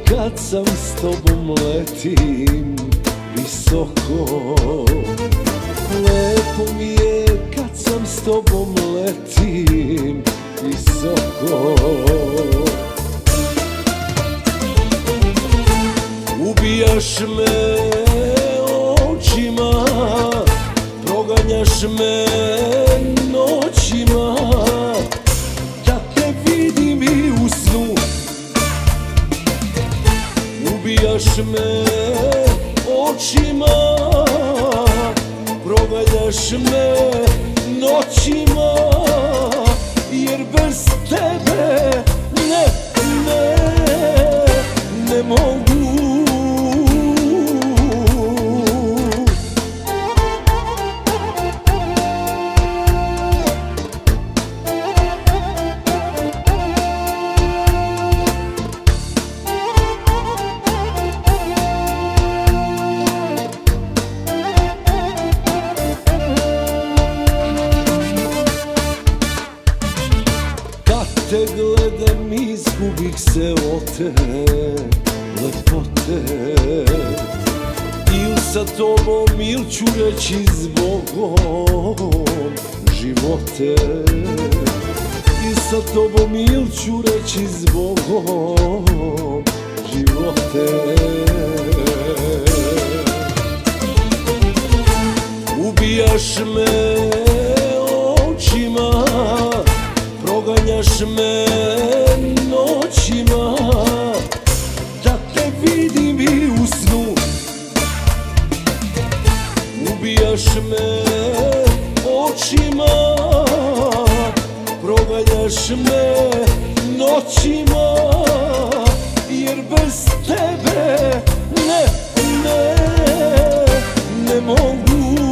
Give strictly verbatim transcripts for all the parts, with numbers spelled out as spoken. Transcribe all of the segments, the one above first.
kad sam s tobom letim visoko. Lepo mi je kad sam s tobom letim visoko. Ubijaš me očima, proganjaš me noćima, da te vidim i u snu. Ubijaš me očima, proganjaš me noćima, jer bez tebe ne, ne, ne mogu. Te gledam, izgubih se od te lepote, il sa tobom, il ću reći zbogom živote. Il sa tobom, il ću reći zbogom živote. Ubijaš me očima, proganjaš me noćima, da te vidim i u snu. Ubijaš me očima, proganjaš me noćima, jer bez tebe ne, ne, ne mogu.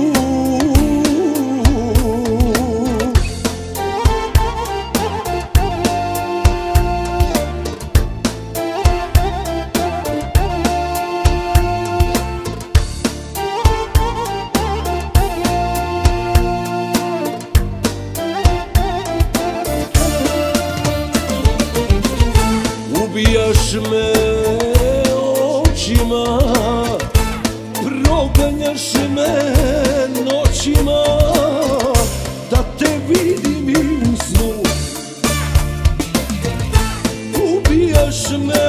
Ubijaš me očima, proganjaš me noćima, da te vidim i u snu. Ubijaš me